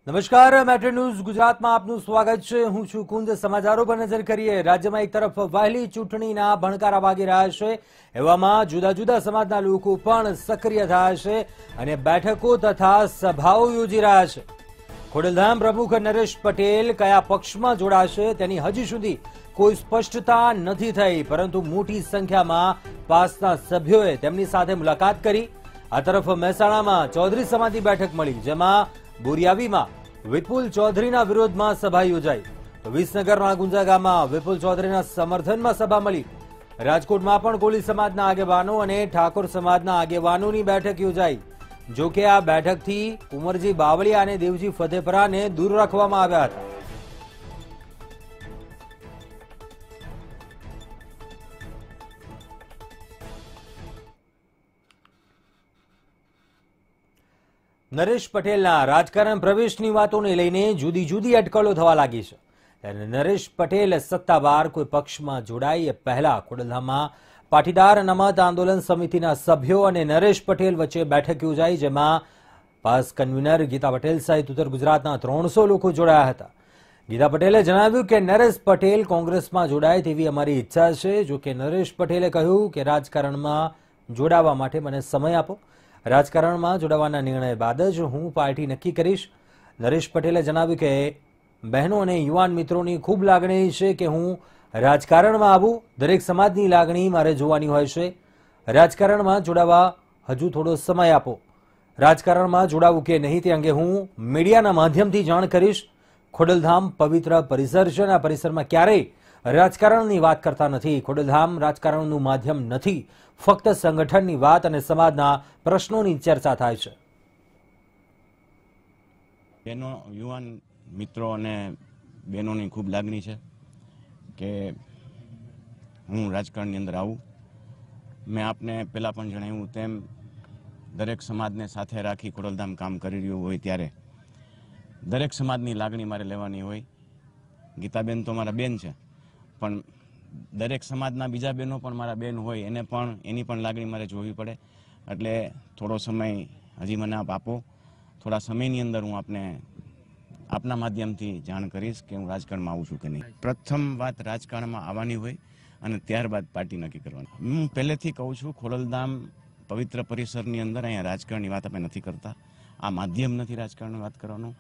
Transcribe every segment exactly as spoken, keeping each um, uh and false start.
નમસ્કાર, metro news ગુજરાતમાં આપનું સ્વાગત છે। હું છું કુંદ। સમાચારો પર નજર કરીએ। રાજ્યમાં એક તરફ વહેલી ચૂંટણીના ભણકારા વાગી રહ્યા છે, એવામાં જુદા જુદા સમાજના લોકો પણ સક્રિય થયા છે અને બેઠકો તથા સભાઓ યોજી રહ્યા છે। ખોડલધામ પ્રમુખ નરેશ પટેલ કયા પક્ષમાં જોડાશે તેની હજી સુધી કોઈ સ્પષ્ટતા નથી થઈ, પરંતુ મોટી સંખ્યામાં પાસના સભ્યોએ તેમની સાથે મુલાકાત કરી। આ તરફ મહેસાણામાં ચૌધરી સમાજની બેઠક મળી, જેમાં બોરિયાવીમાં વિપુલ ચૌધરીના વિરોધમાં સભા યોજાઈ, તો વિસનગરના ગુંજા ગામમાં વિપુલ ચૌધરીના સમર્થનમાં સભા મળી। રાજકોટમાં પણ કોળી સમાજના આગેવાનો અને ઠાકોર સમાજના આગેવાનોની બેઠક યોજાઈ। જો કે આ બેઠકથી ઉમરજી બાવળિયા અને દેવજી ફતેપરાને દૂર રાખવામાં આવ્યા હતા। નરેશ પટેલના રાજકારણ પ્રવેશની વાતોને લઈને જુદી જુદી અટકળો થવા લાગી છે, ત્યારે નરેશ પટેલ સત્તાવાર કોઈ પક્ષમાં જોડાય એ પહેલા ખોડલધામમાં પાટીદાર અનામત આંદોલન સમિતિના સભ્યો અને નરેશ પટેલ વચ્ચે બેઠક યોજાઈ, જેમાં પાસ કન્વીનર ગીતા પટેલ સહિત ઉત્તર ગુજરાતના ત્રણસો લોકો જોડાયા હતા। ગીતા પટેલે જણાવ્યું કે નરેશ પટેલ કોંગ્રેસમાં જોડાય તેવી અમારી ઈચ્છા છે। જો કે નરેશ પટેલે કહ્યું કે રાજકારણમાં જોડાવા માટે મને સમય આપો, રાજકારણમાં જોડાવાના નિર્ણય બાદ જ હું પાર્ટી નક્કી કરીશ। નરેશ પટેલે જણાવ્યું કે બહેનો અને યુવાન મિત્રોની ખૂબ લાગણી છે કે હું રાજકારણમાં આવું, દરેક સમાજની લાગણી મારે જોવાની હોય છે। રાજકારણમાં જોડાવા હજુ થોડો સમય આપો, રાજકારણમાં જોડાવું કે નહીં તે અંગે હું મીડિયાના માધ્યમથી જાણ કરીશ। ખોડલધામ પવિત્ર પરિસર છે અને આ પરિસરમાં ક્યારેય રાજકારણની વાત કરતા નથી। ખોડલધામ રાજકારણનું માધ્યમ નથી, ફક્ત સંગઠનની વાત અને સમાજના પ્રશ્નોની ચર્ચા થાય છે। બહેનો, યુવાન મિત્રો અને બહેનોની ખૂબ લાગણી છે કે હું રાજકારણની અંદર આવું। મેં આપને પહેલાં પણ જણાવ્યું તેમ દરેક સમાજને સાથે રાખી ખોડલધામ કામ કરી રહ્યું હોય ત્યારે દરેક સમાજની લાગણી મારે લેવાની હોય। ગીતાબેન તો મારા બેન છે, પણ દરેક સમાજના બીજા બહેનો પણ મારા બેન હોય, એને પણ એની પણ લાગણી મારે જોવી પડે। એટલે થોડો સમય હજી મને આપ આપો, થોડા સમયની અંદર હું આપને આપના માધ્યમથી જાણ કરીશ કે હું રાજકારણમાં આવું છું કે નહીં। પ્રથમ વાત રાજકારણમાં આવવાની હોય અને ત્યારબાદ પાર્ટી નક્કી કરવાની। હું પહેલેથી કહું છું, ખોડલધામ પવિત્ર પરિસરની અંદર અહીંયા રાજકારણની વાત આપણે નથી કરતા, આ માધ્યમ નથી રાજકારણની વાત કરવાનું।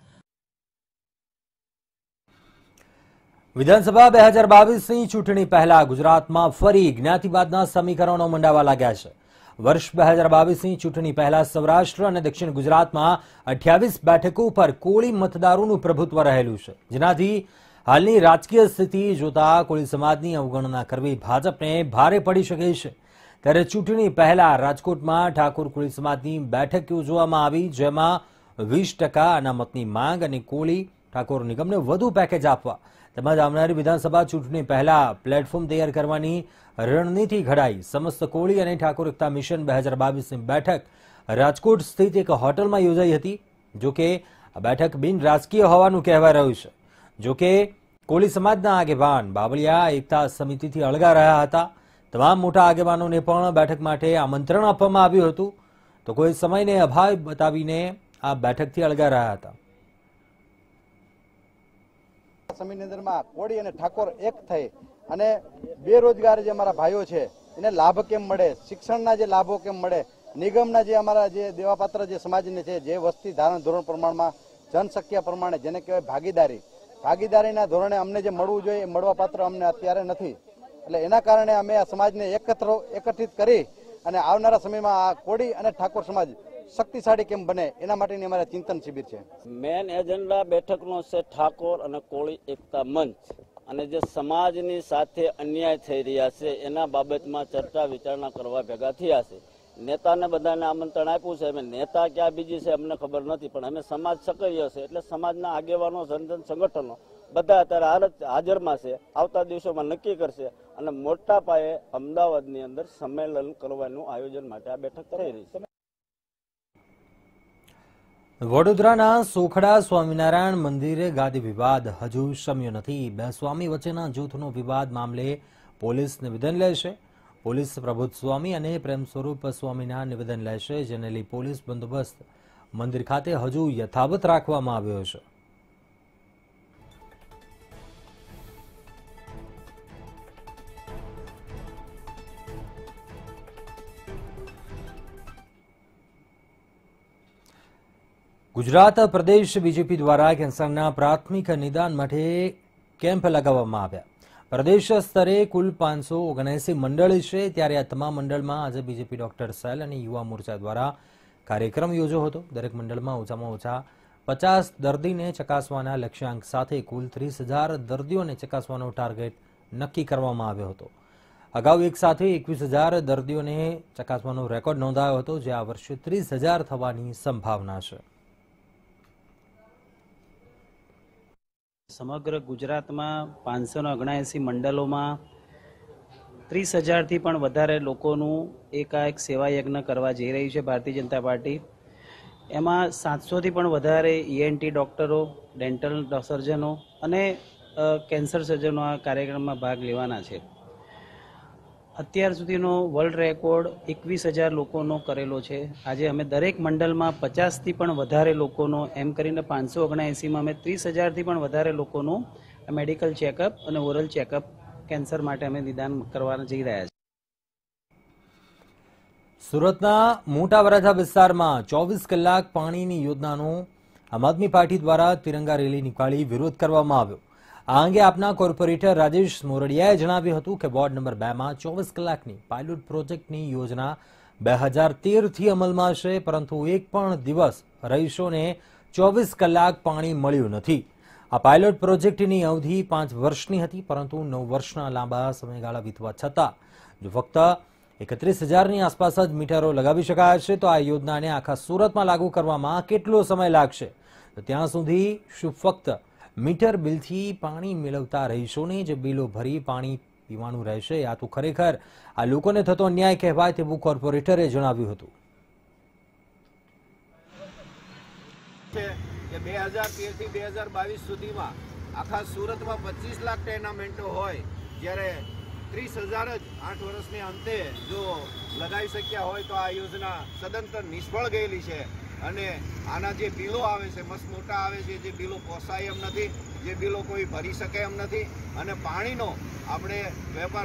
વિધાનસભા બે હજાર બાવીસની ચૂંટણી પહેલા ગુજરાતમાં ફરી જ્ઞાતિવાદના સમીકરણો મંડાવા લાગ્યા છે। વર્ષ બે હજાર બાવીસની ચૂંટણી પહેલા સૌરાષ્ટ્ર અને દક્ષિણ ગુજરાતમાં અઠ્યાવીસ બેઠકો પર કોળી મતદારોનું પ્રભુત્વ રહેલું છે, જેનાથી હાલની રાજકીય સ્થિતિ જોતા કોળી સમાજની અવગણના કરવી ભાજપને ભારે પડી શકે છે। ત્યારે ચૂંટણી પહેલા રાજકોટમાં ઠાકોર કોળી સમાજની બેઠક યોજવામાં આવી, જેમાં વીસ ટકા અનામતની માંગ અને કોળી ઠાકોર નિગમને વધુ પેકેજ આપવા તેમજ આવનારી વિધાનસભા ચૂંટણી પહેલા પ્લેટફોર્મ તૈયાર કરવાની રણનીતિ ઘડાઈ। સમસ્ત કોળી અને ઠાકોર એકતા મિશન બે હજાર બાવીસની બેઠક રાજકોટ સ્થિત એક હોટલમાં યોજાઈ હતી। જોકે આ બેઠક બિન રાજકીય હોવાનું કહેવાય રહ્યું છે। જોકે કોળી સમાજના આગેવાન બાવળિયા એકતા સમિતિથી અળગા રહ્યા હતા। તમામ મોટા આગેવાનોને પણ બેઠક માટે આમંત્રણ આપવામાં આવ્યું હતું, તો કોઈ સમયને અભાવ બતાવીને આ બેઠકથી અળગા રહ્યા હતા। સમિતિની અંદરમાં કોળી અને ઠાકોર એક થઈ અને બેરોજગાર જે અમારા ભાઈઓ છે એને લાભ કેમ મળે, શિક્ષણના જે લાભો કેમ મળે, નિગમના જે અમારા જે દેવાપાત્ર જે સમાજને છે, જે વસ્તી ધારણ ધોરણ પ્રમાણમાં જનસંખ્યા પ્રમાણે જેને કહેવાય ભાગીદારી ભાગીદારીના ધોરણે અમને જે મળવું જોઈએ એ મળવા પાત્ર અમને અત્યારે નથી। એટલે એના કારણે અમે આ સમાજને એકત્ર એકત્રિત કરી અને આવનારા સમયમાં આ કોળી અને ઠાકોર સમાજ શક્તિશાળી કેમ બને એના માટેની અમારા ચિંતન શિબિર છે। મેન એજન્ડા બેઠકનો છે ઠાકોર અને કોળી એકતા મંચ, અને જે સમાજની સાથે અન્યાય થઈ રહ્યા છે એના બાબતમાં ચર્ચા વિચારણા કરવા ભેગા થયા છે। નેતાને બધાને આમંત્રણ આપ્યું છે, અમે નેતા ક્યાં બીજી છે અમને ખબર નથી, પણ અમે સમાજ સક્રિય છે એટલે સમાજના આગેવાનો, જનજન સંગઠનો બધા અત્યારે હાજરમાં છે। આવતા દિવસોમાં નક્કી કરશે અને મોટા પાયે અમદાવાદની અંદર સંમેલન કરવાનું આયોજન માટે આ બેઠક થઈ રહી છે। વડોદરાના સોખડા સ્વામિનારાયણ મંદિરે ગાદી વિવાદ હજુ શમ્યો નથી। બે સ્વામી વચ્ચેના જૂથનો વિવાદ મામલે પોલીસ નિવેદન લેશે। પોલીસ પ્રબુદ્ધ સ્વામી અને પ્રેમ સ્વરૂપ સ્વામીના નિવેદન લેશે, જેને લઈ પોલીસ બંદોબસ્ત મંદિર ખાતે હજુ યથાવત રાખવામાં આવ્યો છે। ગુજરાત પ્રદેશ બીજેપી દ્વારા કેન્સરના પ્રાથમિક નિદાન માટે કેમ્પ લગાવવામાં આવ્યા. પ્રદેશ સ્તરે કુલ પાંચસો ઓગણએસી મંડળ છે, ત્યારે આ તમામ મંડળમાં આજે બીજેપી ડોક્ટર સેલ અને યુવા મોરચા દ્વારા કાર્યક્રમ યોજ્યો હતો. દરેક મંડળમાં ઓછામાં ઓછા પચાસ દર્દીને ચકાસવાના લક્ષ્યાંક સાથે કુલ ત્રીસ હજાર દર્દીઓને ચકાસવાનો ટાર્ગેટ નક્કી કરવામાં આવ્યો હતો. અગાઉ એક સાથે એકવીસ હજાર દર્દીઓને ચકાસવાનો રેકોર્ડ નોંધાયો હતો, જે આ વર્ષે ત્રીસ હજાર થવાની સંભાવના છે. સમગ્ર ગુજરાતમાં પાંચસો ઓગણએંસી મંડળોમાં ત્રીસ હજારથી પણ વધારે લોકોનું એકાએક સેવા યજ્ઞ કરવા જઈ રહી છે ભારતીય જનતા પાર્ટી. એમાં સાતસોથી પણ વધારે ઈએનટી ડૉક્ટરો, ડેન્ટલ સર્જનો અને કેન્સર સર્જનો આ કાર્યક્રમમાં ભાગ લેવાના છે. અત્યાર સુધીનો વર્લ્ડ રેકોર્ડ એકવીસ હજાર લોકોનો કરેલો છે. આજે અમે દરેક મંડળમાં પચાસથી પણ વધારે લોકોનો એમ કરીને પાંચસો ઓગણએંસીમાં અમે ત્રીસ હજારથી પણ વધારે લોકોનું મેડિકલ ચેકઅપ અને ઓરલ ચેકઅપ કેન્સર માટે અમે નિદાન કરવા જઈ રહ્યા છીએ. સુરતના મોટા વરાછા વિસ્તારમાં ચોવીસ કલાક પાણીની યોજનાનો આમ આદમી પાર્ટી દ્વારા તિરંગા રેલી નીકાળી વિરોધ કરવામાં આવ્યો. આ અંગે આપના કોર્પોરેટર રાજેશ મોરડિયાએ જણાવ્યું હતું કે વોર્ડ નંબર બે માં ચોવીસ કલાકની પાયલોટ પ્રોજેક્ટની યોજના બે હજાર તેરથી અમલમાં છે, પરંતુ એક પણ દિવસ રહીશોને ચોવીસ કલાક પાણી મળ્યું નથી. આ પાયલોટ પ્રોજેક્ટની અવધિ પાંચ વર્ષની હતી, પરંતુ નવ વર્ષના લાંબા સમયગાળા વીતવા છતાં જો ફક્ત એકત્રીસ હજારની આસપાસ જ મીટરો લગાવી શકાય છે, તો આ યોજનાને આખા સુરતમાં લાગુ કરવામાં કેટલો સમય લાગશે? તો ત્યાં સુધી શું ફક્ત મીટર બિલથી પાણી મેળવતા રહીશોને જ બિલો ભરી પાણી પીવાનું રહેશે? આ તો ખરેખર આ લોકોને થતો અન્યાય કહેવાય તેવું કોર્પોરેટરે જણાવ્યું હતું. બે હજાર તેર થી બે હજાર બાવીસ સુધીમાં આખા સુરતમાં પચીસ લાખ ટેનામેન્ટો હોય, જ્યારે ત્રીસ હજાર જ આઠ વર્ષને અંતે જો લગાવી શક્યા હોય, તો આ યોજના સદંતર નિષ્ફળ ગયેલી છે. અને આના જે બિલો આવે છે મસ્ત મોટા આવે છે, જે બિલો પોસાય એમ નથી, જે બિલો કોઈ ભરી શકે એમ નથી, અને પાણીનો આપણે વેપાર.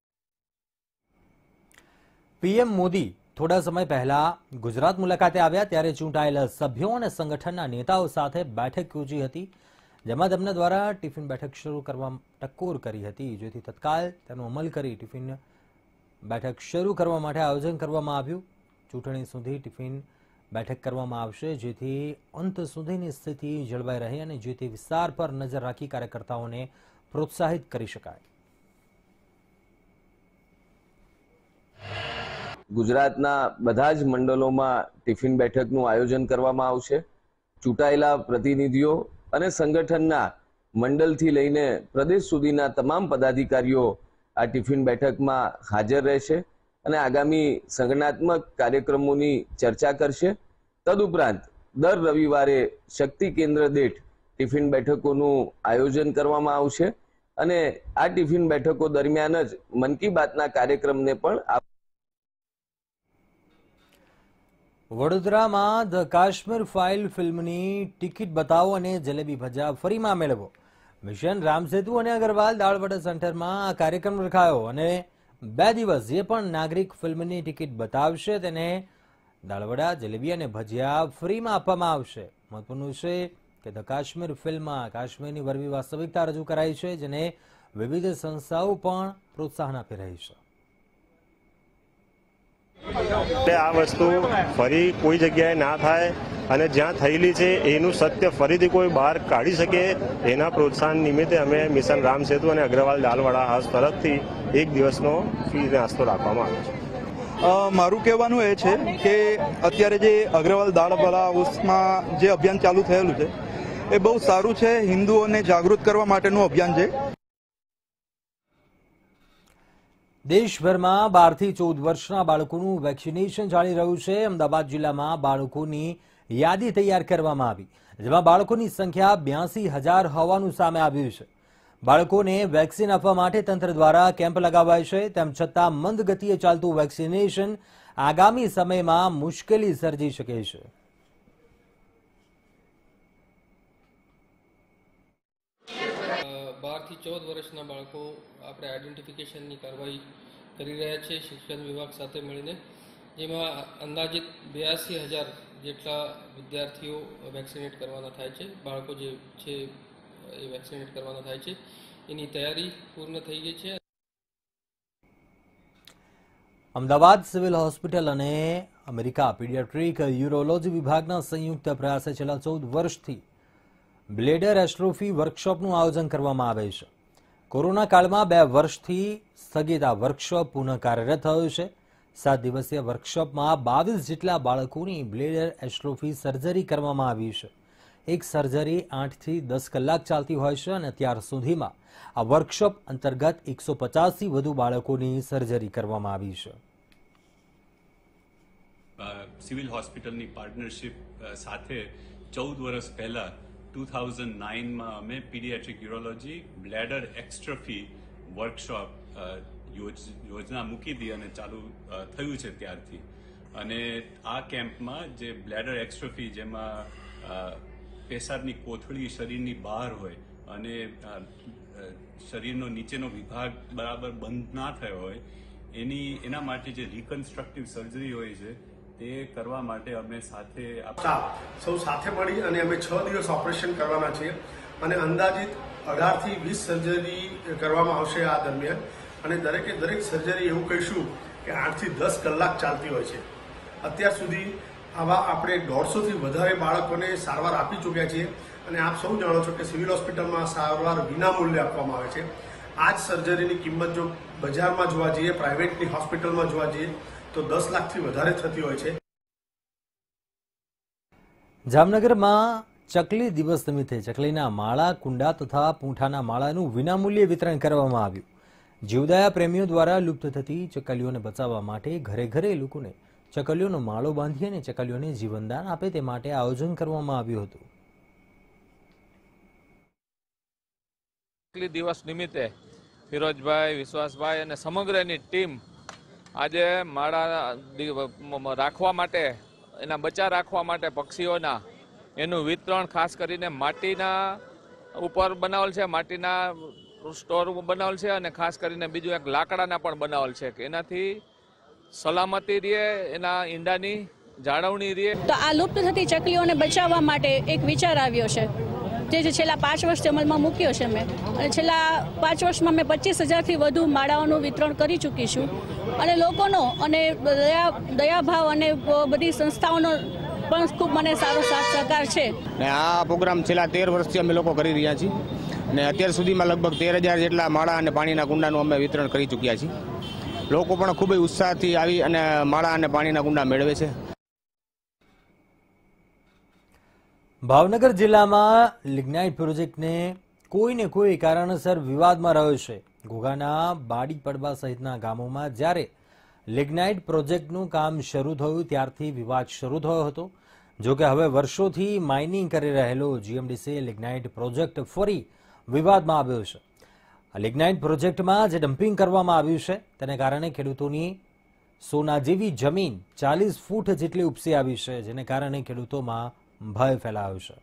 પીએમ મોદી થોડા સમય પહેલા ગુજરાત મુલાકાતે આવ્યા, ત્યારે ચૂંટાયેલા સભ્યો અને સંગઠનના નેતાઓ સાથે બેઠક યોજી હતી, જેમાં તેમના દ્વારા ટિફિન બેઠક શરૂ કરવા ટકોર કરી હતી, જેથી તત્કાલ તેનો અમલ કરી ટિફિન બેઠક શરૂ કરવા માટે આયોજન કરવામાં આવ્યું. ચૂંટણી સુધી ટિફિન બેઠક કરવામાં આવશે, જેથી અંત સુધીની સ્થિતિ જળવાઈ રહે અને જે તે વિસ્તાર પર નજર રાખી કાર્યકર્તાઓને પ્રોત્સાહિત કરી શકાય. ગુજરાતના બધા જ મંડળોમાં ટિફિન બેઠકનું આયોજન કરવામાં આવશે. ચૂંટાયેલા પ્રતિનિધિઓ અને સંગઠનના મંડળથી લઈને પ્રદેશ સુધીના તમામ પદાધિકારીઓ આ ટિફિન બેઠકમાં હાજર રહેશે અને આગામી સંગઠનાત્મક કાર્યક્રમોની ચર્ચા કરશે. તદુપરાંત દર રવિવારે શક્તિ કેન્દ્ર દીઠ ટિફિન બેઠકોનું આયોજન કરવામાં આવશે અને આ ટિફિન બેઠકો દરમિયાન જ મન કી બાતના કાર્યક્રમને પણ. વડોદરામાં ધ કાશ્મીર ફાઇલ ફિલ્મની ટિકિટ બતાવો અને જલેબી ભજીયા ફરીમાં મેળવો. મિશન રામસેતુ અને અગ્રવાલ દાળવડા સેન્ટરમાં આ કાર્યક્રમ રખાયો અને બે દિવસ જે પણ નાગરિક ફિલ્મની ટિકિટ બતાવશે તેને દાળવડા, જલેબી અને ભજીયા ફ્રીમાં આપવામાં આવશે. મહત્વનું છે કે ધ કાશ્મીર ફિલ્મમાં કાશ્મીરની વરવી વાસ્તવિકતા રજૂ કરાઈ છે, જેને વિવિધ સંસ્થાઓ પણ પ્રોત્સાહન આપી રહી છે. આ વસ્તુ ફરી કોઈ જગ્યાએ ના થાય અને જ્યાં થયેલી છે એનું સત્ય ફરીથી કોઈ બહાર કાઢી શકે, એના પ્રોત્સાહન નિમિત્તે અમે મિશન રામ સેતુ અને અગ્રવાલ દાલવડા હાઉસ તરફથી એક દિવસનો ફ્રી નાસ્તો રાખવામાં આવ્યો છે. મારું કહેવાનું એ છે કે અત્યારે જે અગ્રવાલ દાળવડા હાઉસમાં જે અભિયાન ચાલુ થયેલું છે એ બહુ સારું છે. હિન્દુઓને જાગૃત કરવા માટેનું અભિયાન છે. દેશભરમાં બારથી ચૌદ વર્ષના બાળકોનું વેક્સિનેશન ચાલી રહ્યું છે. અમદાવાદ જિલ્લામાં બાળકોની યાદી તૈયાર કરવામાં આવી, જેમાં બાળકોની સંખ્યા બ્યાસી હજાર હોવાનું સામે આવ્યું છે. બાળકોને વેક્સિન આપવા માટે તંત્ર દ્વારા કેમ્પ લગાવાય છે, તેમ છતાં મંદ ગતિએ ચાલતું વેક્સિનેશન આગામી સમયમાં મુશ્કેલી સર્જી શકે છે. બારથી ચૌદ વર્ષના બાળકો આપણે આઈડેન્ટિફિકેશનની કાર્યવાહી કરી રહ્યા છે શિક્ષણ વિભાગ સાથે મળીને, જેમાં અંદાજિત બ્યાસી હજાર જેટલા વિદ્યાર્થીઓ વેક્સિનેટ કરવાના થાય છે, બાળકો જે છે એ વેક્સિનેટ કરવાના થાય છે, એની તૈયારી પૂર્ણ થઈ ગઈ છે. અમદાવાદ સિવિલ હોસ્પિટલ અને અમેરિકા પીડિયાટ્રિક યુરોલોજી વિભાગના સંયુક્ત પ્રયાસે છેલ્લા ચૌદ વર્ષથી બ્લેડર એસ્ટ્રોફી વર્કશોપનું આયોજન કરવામાં આવે છે. કોરોના કાળમાં બે વર્ષથી સ્થગિત આ વર્કશોપ પુનઃ કાર્યરત થયો છે. સાત દિવસીય વર્કશોપમાં બાવીસ જેટલા બાળકોની બ્લેડર એસ્ટ્રોફી સર્જરી કરવામાં આવી છે. એક સર્જરી આઠથી દસ કલાક ચાલતી હોય છે અને અત્યાર સુધીમાં આ વર્કશોપ અંતર્ગત એકસો પચાસથી વધુ બાળકોની સર્જરી કરવામાં આવી છે. સિવિલ હોસ્પિટલની પાર્ટનરશિપ સાથે ચૌદ વર્ષ પહેલા ટુ થાઉઝન્ડ નાઇનમાં અમે pediatric urology bladder exstrophy workshop યોજના મૂકી હતી અને ચાલુ થયું છે ત્યારથી. અને આ કેમ્પમાં જે બ્લેડર એક્સ્ટ્રોફી, જેમાં પેશાબની કોથળી શરીરની બહાર હોય અને શરીરનો નીચેનો વિભાગ બરાબર બંધ ના થયો હોય, એની એના માટે જે રિકન્સ્ટ્રક્ટિવ સર્જરી હોય છે તે કરવા માટે અમે સાથે સૌ સાથે મળી અને અમે છ દિવસ ઓપરેશન કરવાના છીએ અને અંદાજિત અઢારથી વીસ સર્જરી કરવામાં આવશે આ દરમિયાન. અને દરેકે દરેક સર્જરી એવું કહીશું કે આઠથી દસ કલાક ચાલતી હોય છે. અત્યાર સુધી આવા આપણે દોઢસોથી વધારે બાળકોને સારવાર આપી ચૂક્યા છીએ અને આપ સૌ જાણો છો કે સિવિલ હોસ્પિટલમાં સારવાર વિના મૂલ્યે આપવામાં આવે છે. આ જ સર્જરીની કિંમત જો બજારમાં જોવા જઈએ, પ્રાઇવેટની હોસ્પિટલમાં જોવા જઈએ તો દસ લાખથી વધારે થતી હોય છે. જામનગરમાં ચકલી દિવસ નિમિત્તે ચકલીના માળા, કુંડા તથા પૂંઠાના માળાનું વિનામૂલ્યે વિતરણ કરવામાં આવ્યું. જીવદયા પ્રેમીઓ દ્વારા લુપ્ત થતી ચકલીઓને બચાવવા માટે ઘરે ઘરે લોકોને ચકલીઓનો માળો બાંધી અને ચકલીઓને જીવનદાન આપે તે માટે આયોજન કરવામાં આવ્યું હતું. ચકલી દિવસ નિમિત્તે ફિરોજભાઈ, વિશ્વાસભાઈ અને સમગ્રની ટીમ આજે માળા રાખવા માટે, એના બચા રાખવા માટે પક્ષીઓના, એનું વિતરણ ખાસ કરીને માટીના ઉપર બનાવેલ છે, માટીના સ્ટોર બનાવેલ છે અને ખાસ કરીને બીજું એક લાકડાના પણ બનાવેલ છે કે એનાથી સલામતી રહે, એના ઈંડાની જાળવણી રહે. તો આ લુપ્ત થતી ચકલીઓને બચાવવા માટે એક વિચાર આવ્યો છે જે છેલ્લા પાંચ વર્ષથી અમલમાં મૂક્યો છે મેં. અને છેલ્લા પાંચ વર્ષમાં મેં પચીસ હજારથી વધુ માળાઓનું વિતરણ કરી ચૂકી છું અને લોકોનો અને દયા દયાભાવ અને બધી સંસ્થાઓનો પણ ખૂબ મને સારો સાથ સહકાર છે. ને આ પ્રોગ્રામ છેલ્લા તેર વર્ષથી અમે લોકો કરી રહ્યા છીએ અને અત્યાર સુધીમાં લગભગ તેર હજાર જેટલા માળા અને પાણીના કુંડાનું અમે વિતરણ કરી ચૂક્યા છીએ. લોકો પણ ખૂબ જ ઉત્સાહથી આવી અને માળા અને પાણીના કુંડા મેળવે છે. ભાવનગર જિલ્લામાં લિગ્નાઇટ પ્રોજેક્ટને કોઈને કોઈ કારણસર વિવાદમાં રહ્યો છે. ઘોઘાના બાડી પડવા સહિતના ગામોમાં જ્યારે લિગ્નાઇટ પ્રોજેક્ટનું કામ શરૂ થયું ત્યારથી વિવાદ શરૂ થયો હતો. જોકે હવે વર્ષોથી માઇનિંગ કરી રહેલો જીએમડીસી લિગ્નાઇટ પ્રોજેક્ટ ફરી વિવાદમાં આવ્યો છે. આ લિગ્નાઇટ પ્રોજેક્ટમાં જે ડમ્પિંગ કરવામાં આવ્યું છે તેને કારણે ખેડૂતોની સોના જેવી જમીન ચાલીસ ફૂટ જેટલી ઉપસી આવી છે, જેને કારણે ખેડૂતોમાં ભય ફેલાયો છે.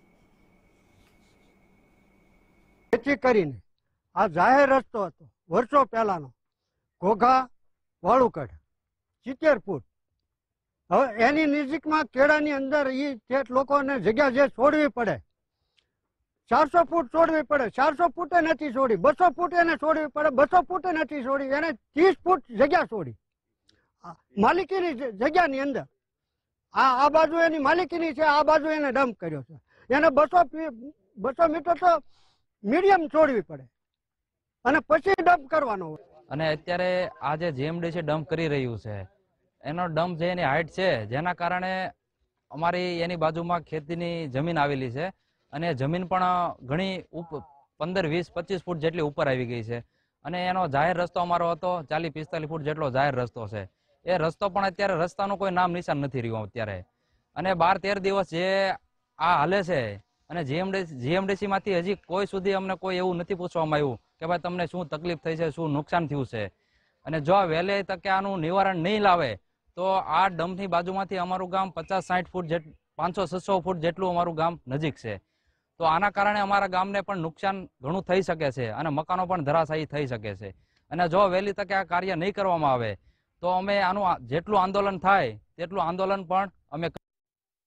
જેથી કરીને આ જાહેર રસ્તો હતો વર્ષો પહેલાનો, ઘોઘા વાળુકડ સિત્તેર ફૂટ. હવે એની નજીકમાં કેળાની અંદર એ લોકોને જગ્યા જે છોડવી પડે, ચારસો ફૂટ છોડવી પડે, ચારસો ફૂટે નથી છોડી, બસો ફૂટ એને છોડવી પડે, બસો ફૂટે નથી છોડી, એને ત્રીસ ફૂટ જગ્યા છોડી માલિકીની જગ્યાની અંદર. આ આ બાજુ એની માલિકીની છે, આ બાજુ એને ડમ્પ કર્યો છે. એને બસો બસો મીટર તો મીડિયમ છોડવી પડે અને પછી ડમ્પ કરવાનો હોય. અને અત્યારે આ જે જીએમડીસી ડમ્પ કરી રહ્યું છે એનો ડમ્પ જે એની હાઈટ છે, જેના કારણે અમારી એની બાજુમાં ખેતીની જમીન આવેલી છે અને જમીન પણ ઘણી પંદર વીસ પચીસ ફૂટ જેટલી ઉપર આવી ગઈ છે. અને એનો જાહેર રસ્તો અમારો હતો ચાલીસ પિસ્તાલીસ ફૂટ જેટલો જાહેર રસ્તો છે. એ રસ્તો પણ અત્યારે રસ્તાનું કોઈ નામ નિશાન નથી રહ્યું અત્યારે. અને બાર તેર દિવસ જે આ હાલે છે અને જીએમડીસી જીએમડીસી માંથી હજી કોઈ સુધી અમને કોઈ એવું નથી પૂછવામાં આવ્યું કે ભાઈ તમને શું તકલીફ થઈ છે, શું નુકસાન થયું છે. અને જો વહેલે તકે આનું નિવારણ નહીં લાવે તો આ ડમ્પની બાજુમાંથી અમારું ગામ પચાસ સાઠ ફૂટ જેટ પાંચસો છસો ફૂટ જેટલું અમારું ગામ નજીક છે. તો આના કારણે અમારા ગામને પણ નુકસાન ઘણું થઈ શકે છે અને મકાનો પણ ધરાશાયી થઈ શકે છે. અને જો વહેલી તકે આ કાર્ય નહીં કરવામાં આવે તો અમે આનું જેટલું આંદોલન થાય તેટલું આંદોલન પણ અમે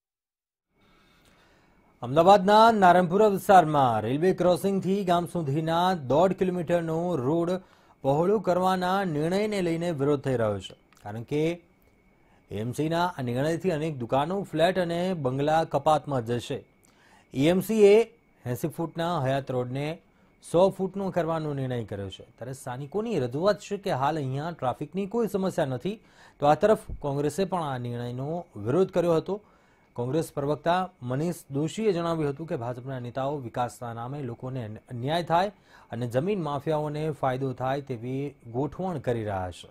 અમદાવાદના નારણપુરા વિસ્તારમાં રેલવે ક્રોસિંગથી ગામ સુધીના દોઢ કિલોમીટરનો રોડ પહોળો કરવાના નિર્ણયને લઈને વિરોધ થઈ રહ્યો છે, કારણ કે એએમસીના આ નિર્ણયથી અનેક દુકાનો, ફ્લેટ અને બંગલા કપાતમાં જશે. એએમસીએ એસી ફૂટના હયાત રોડને સો ફૂટનો કરવાનો નિર્ણય કર્યો છે. ત્યારે સ્થાનિકોની રજૂઆત છે કે હાલ અહીંયા ટ્રાફિકની કોઈ સમસ્યા નથી, તો આ તરફ કોંગ્રેસે પણ આ નિર્ણયનો વિરોધ કર્યો હતો. કોંગ્રેસ પ્રવક્તા મનીષ દોશીએ જણાવ્યું હતું કે ભાજપના નેતાઓ વિકાસના નામે લોકોને અન્યાય થાય અને જમીન માફિયાઓને ફાયદો થાય તેવી ગોઠવણ કરી રહ્યા છે.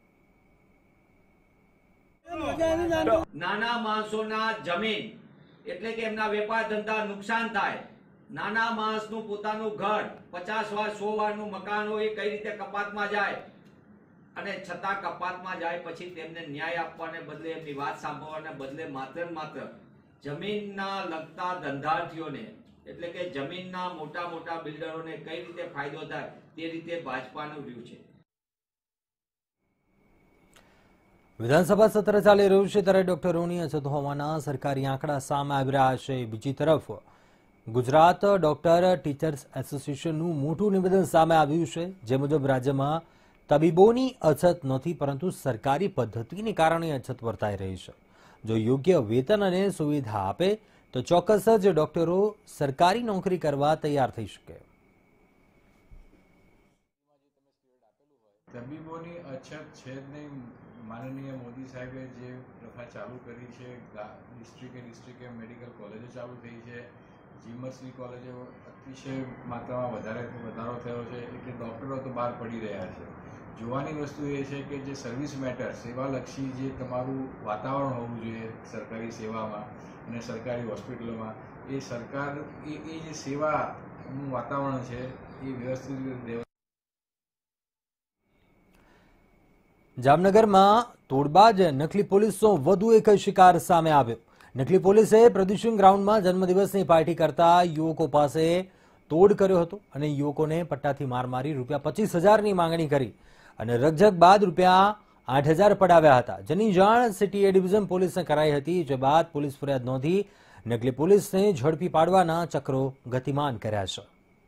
નાના માણસોના જમીન એટલે કે એમના વેપાર ધંધા નુકસાન થાય. નાના માણસનું પોતાનું ઘર પચાસ વાર સો વારનું મકાન હોય એ કઈ રીતે કપાતમાં જાય, અને છતાં કપાતમાં જાય પછી તેમને ન્યાય આપવાને બદલે, એમની વાત સાંભળવાને બદલે માત્ર માત્ર જમીનના લગતા ધંધાર્થીઓને એટલે કે જમીનના મોટા મોટા બિલ્ડરોને કઈ રીતે ફાયદો થાય તે રીતે ભાજપાનું વ્યૂહ છે. વિધાનસભા સત્ર ચાલી રહ્યું છે ત્યારે ડોક્ટરોની અછત હોવાના સરકારી આંકડા સામે આવી રહ્યા છે. બીજી તરફ ગુજરાત ડોક્ટર ટીચર્સ એસોસિએશનનું મોટું નિવેદન સામે આવ્યું છે, જે મુજબ રાજ્યમાં તબીબોની અછત નથી, પરંતુ સરકારી પદ્ધતિને કારણે અછત વર્તાઈ રહી છે. જો યોગ્ય વેતન અને સુવિધા આપે તો ચોક્કસ જ ડોક્ટરો સરકારી નોકરી કરવા તૈયાર થઈ શકે. તબીબોની અછત છે જ નહીં. માનનીય મોદી સાહેબે જે પ્રથા ચાલુ કરી છે, ડિસ્ટ્રિક્ટે ડિસ્ટ્રિક્ટે મેડિકલ કોલેજો ચાલુ થઈ છે, જીમર્સની કોલેજો અતિશય માત્રામાં વધારે વધારો થયો છે, એટલે ડૉક્ટરો તો બહાર પડી રહ્યા છે. જોવાની વસ્તુ એ છે કે જે સર્વિસ મેટર, સેવાલક્ષી જે તમારું વાતાવરણ હોવું જોઈએ સરકારી સેવામાં અને સરકારી હોસ્પિટલોમાં, એ સરકાર એ એ જે સેવાનું વાતાવરણ છે એ વ્યવસ્થિત રીતે. જામનગરમાં તોડબાજ નકલી પોલીસનો વધુ એક શિકાર સામે આવ્યો. નકલી પોલીસે પ્રદૂષણ ગ્રાઉન્ડમાં જન્મદિવસની પાર્ટી કરતા યુવકો પાસે તોડ કર્યો હતો અને યુવકોને પટ્ટાથી માર મારી રૂપિયા પચીસ હજારની માંગણી કરી અને રકઝક બાદ રૂપિયા આઠ હજાર પડાવ્યા હતા, જેની જાણ સિટી એ ડિવિઝન પોલીસને કરાઈ હતી. જે બાદ પોલીસ ફરિયાદ નોંધી નકલી પોલીસને ઝડપી પાડવાના ચક્રો ગતિમાન કર્યા છે.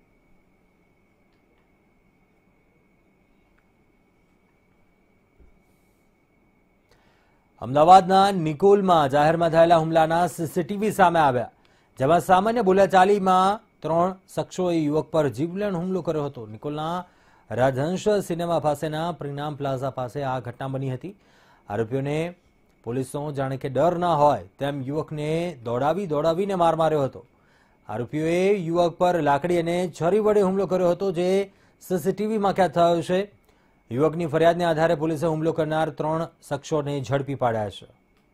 અમદાવાદના નિકોલમાં જાહેરમાં થયેલા હુમલાના સીસીટીવી સામે આવ્યા, જેમાં સામાન્ય બોલાચાલીમાં ત્રણ શખ્સોએ યુવક પર જીવલેણ હુમલો કર્યો હતો. નિકોલના રાજહંસ સિનેમા પાસેના પ્રીનામ પ્લાઝા પાસે આ ઘટના બની હતી. આરોપીઓને પોલીસનો જાણે કે ડર ના હોય તેમ યુવકને દોડાવી દોડાવીને માર માર્યો હતો. આરોપીઓએ યુવક પર લાકડી અને છરી વડે હુમલો કર્યો હતો, જે સીસીટીવીમાં કેદ થયો છે. યુવકની ફરિયાદને આધારે પોલીસે હુમલો કરનાર ત્રણ શખ્સોને ઝડપી પાડ્યા છે.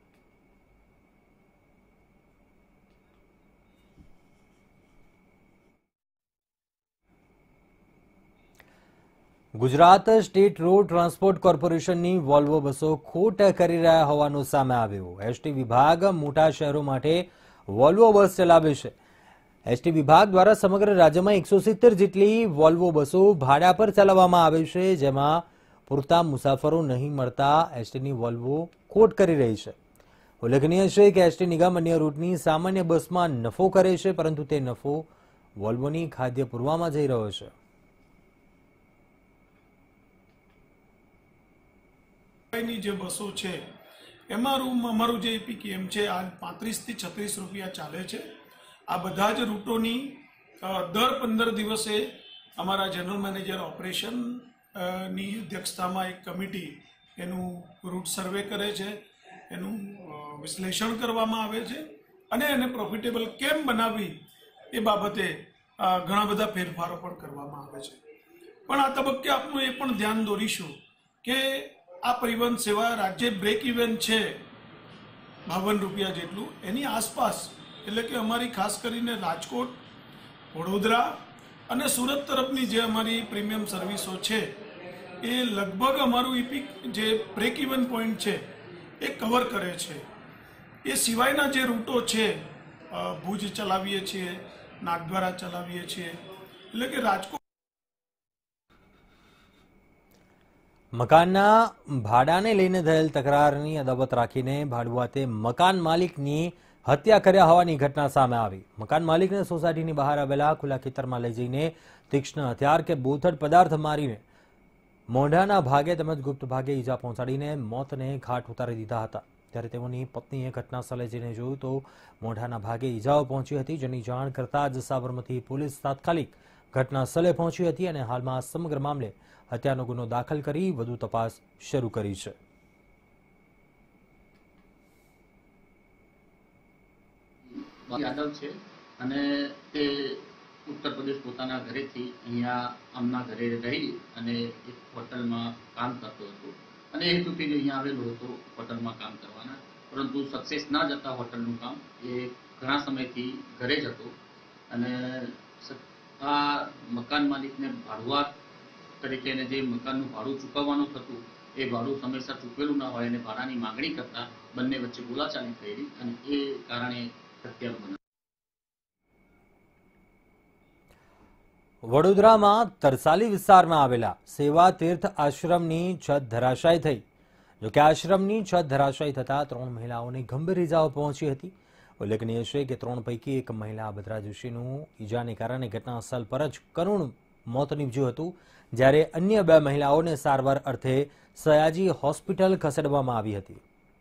ગુજરાત સ્ટેટ રોડ ટ્રાન્સપોર્ટ કોર્પોરેશનની વોલ્વો બસો ખોટ કરી રહ્યા હોવાનું સામે આવ્યું. એસટી વિભાગ મોટા શહેરો માટે વોલ્વો બસ ચલાવે છે. એસટી વિભાગ દ્વારા સમગ્ર રાજ્યમાં એકસો સિત્તેર જેટલી વોલ્વો બસો ભાડા પર ચલાવવામાં આવે છે, જેમાં પૂરતા મુસાફરો નહીં મળતા એસટીની વોલ્વો ખોટ કરી રહી છે. ઉલ્લેખનીય છે કે એસટી નિગમ અન્ય રૂટની સામાન્ય બસમાં નફો કરે છે, પરંતુ તે નફો વોલ્વોની ખાદ્ય પુરવામાં જઈ રહ્યો છે. ની જે બસો છે એમાં અમારું જે પીકેએમ છે આ પાંત્રીસ થી છત્રીસ રૂપિયા ચાલે છે. આ બધા જ રૂટોની દર પંદર દિવસે અમારા જનરલ મેનેજર ઓપરેશન ની અધ્યક્ષતામાં એક કમિટી એનું રૂટ સર્વે કરે છે, એનું વિશ્લેષણ કરવામાં આવે છે અને એને પ્રોફિટેબલ કેમ બનાવવી એ બાબતે ઘણા બધા ફેરફારો પણ કરવામાં આવે છે. પણ આ તબક્કે આપનું એ પણ ધ્યાન દોરીશું કે આ પરિવહન સેવા રાજ્ય બ્રેક ઇવન છે બાવન રૂપિયા જેટલું, એની આસપાસ એટલે કે અમારી ખાસ કરીને રાજકોટ, વડોદરા અને સુરત તરફની જે અમારી પ્રીમિયમ સર્વિસો છે એ લગભગ અમારું ઇપિક જે બ્રેક ઇવન પોઈન્ટ છે એ કવર કરે છે. એ સિવાયના જે રૂટો છે, ભુજ ચલાવીએ છીએ, નાગદ્વારા ચલાવીએ છીએ, એટલે કે રાજકોટ. મકાનના ભાડાને લઈને થયેલ તકરારની અદાવત રાખીને ભાડુઆતે મકાન માલિકની હત્યા કર્યા હોવાની ઘટના સામે આવી. મકાન માલિકને સોસાયટીની બહાર આવેલા ખુલ્લા ખેતરમાં લઈ જઈને તીક્ષ્ણ હથિયાર કે બોથડ પદાર્થ મારીને મોઢાના ભાગે તેમજ ગુપ્ત ભાગે ઈજા પહોંચાડીને મોતને ઘાટ ઉતારી દીધા હતા. ત્યારે તેઓની પત્નીએ ઘટના સ્થળે જઈને જોયું તો મોઢાના ભાગે ઈજાઓ પહોંચી હતી, જેની જાણ કરતા જ સાબરમતી પોલીસ તાત્કાલિક ઘટના સ્થળે પહોંચી હતી અને હાલમાં સમગ્ર મામલે હત્યાનો ગુનો દાખલ કરી વધુ તપાસ શરૂ કરી છે. યાદવ છે અને તે ઉત્તર પ્રદેશ પોતાના ઘરેથી અહીંયા આમના ઘરે રહી અને એક હોટલમાં કામ કરતો હતો અને એ હેતુથી અહીંયા આવેલો હતો હોટલમાં કામ કરવાના, પરંતુ સક્સેસ ના જતા હોટલનું કામ એ ઘણા સમયથી ઘરે જ હતો અને આ મકાન માલિકને ભાડુઆત તરીકે જે મકાનનું ભાડું ચૂકવવાનું થતું એ ભાડું સમયસર ચૂકવેલું ના હોય અને ભાડાની માંગણી કરતા બંને વચ્ચે બોલાચાલી થયેલી અને એ કારણે હત્યાનો બનાવ. વડોદરામાં તરસાલી વિસ્તારમાં આવેલા સેવા તીર્થ આશ્રમની છત ધરાશાયી થઈ. જોકે આશ્રમની છત ધરાશાયી થતા ત્રણ મહિલાઓને ગંભીર ઈજાઓ પહોંચી હતી. ઉલ્લેખનીય છે કે ત્રણ પૈકી એક મહિલા ભદ્રા જોશીનું ઈજાને કારણે ઘટના સ્થળ પર જ કરુણ મોત નીપજ્યું હતું, જ્યારે અન્ય બે મહિલાઓને સારવાર અર્થે સયાજી હોસ્પિટલ ખસેડવામાં આવી હતી.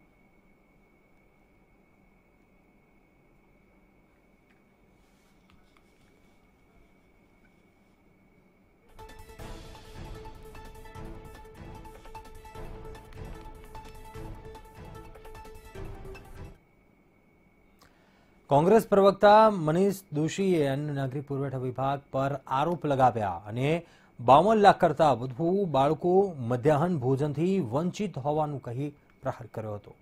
કોંગ્રેસ પ્રવક્તા મનીષ દોશીએ અન્ન નાગરિક પુરવઠા વિભાગ પર આરોપ લગાવ્યા અને બાવન લાખ કરતા વધુ બાળકો મધ્યાહન ભોજનથી વંચિત હોવાનું કહી પ્રહાર કર્યો હતો.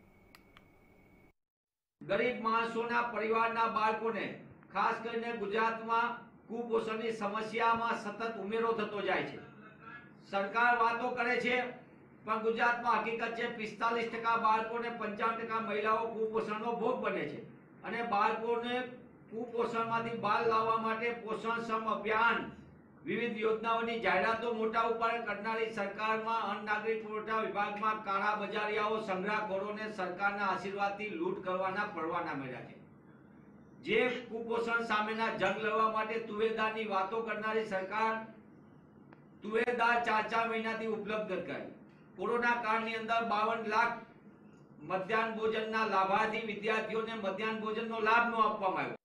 ગરીબ માણસોના પરિવારના બાળકોને ખાસ કરીને ગુજરાતમાં કુપોષણની સમસ્યામાં સતત ઉમેરો થતો જાય છે. સરકાર વાતો કરે છે પણ ગુજરાતમાં હકીકત છે પિસ્તાલીસ ટકા બાળકો ને પંચાવન ટકા મહિલાઓ કુપોષણનો ભોગ બને છે અને બાળકોને કુપોષણમાંથી બહાર લાવવા માટે પોષણક્ષમ અભિયાન વિવિધ યોજનાઓની જાહેરાતો મોટા ઉપાડે કરનારી સરકારમાં અન્ન નાગરિક પુરવઠા વિભાગમાં કાળા બજારિયાઓ સંગ્રહખોરોને સરકારના આશીર્વાદથી લૂંટ કરવાના પડવાના મળ્યા છે. જે કુપોષણ સામેના જંગ લડવા માટે તુવેરદારની વાતો કરનારી સરકાર તુવેરદાર ચાર ચાર મહિનાથી ઉપલબ્ધ કરાવી. કોરોના કાળની અંદર બાવન લાખ મધ્યાહન ભોજનના લાભાર્થી વિદ્યાર્થીઓને મધ્યાહન ભોજનનો લાભ ન આપવામાં આવ્યો.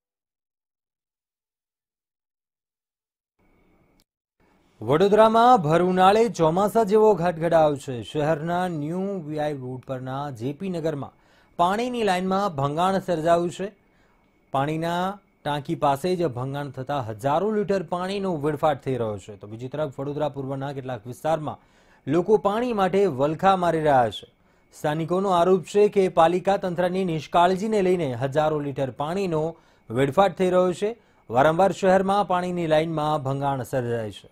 વડોદરામાં ભર ઉનાળે ચોમાસા જેવો ઘટઘટાવ છે. શહેરના ન્યૂ વીઆઈ રોડ પરના જેપી નગરમાં પાણીની લાઇનમાં ભંગાણ સર્જાયું છે. પાણીના ટાંકી પાસે જ ભંગાણ થતા હજારો લીટર પાણીનો વેડફાટ થઈ રહ્યો છે. તો બીજી તરફ વડોદરા પૂર્વના કેટલાક વિસ્તારમાં લોકો પાણી માટે વલખા મારી રહ્યા છે. સ્થાનિકોનો આરોપ છે કે પાલિકા તંત્રની નિષ્કાળજીને લઈને હજારો લીટર પાણીનો વેડફાટ થઈ રહ્યો છે. વારંવાર શહેરમાં પાણીની લાઇનમાં ભંગાણ સર્જાય છે.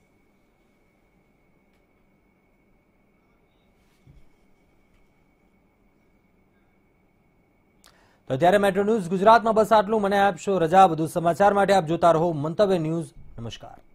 તો ત્યારે મેટ્રો ન્યૂઝ ગુજરાતમાં બસ આટલું. મને આપશો રજા. વધુ સમાચાર માટે આપ જોતા રહો મંતવ્ય ન્યૂઝ. નમસ્કાર.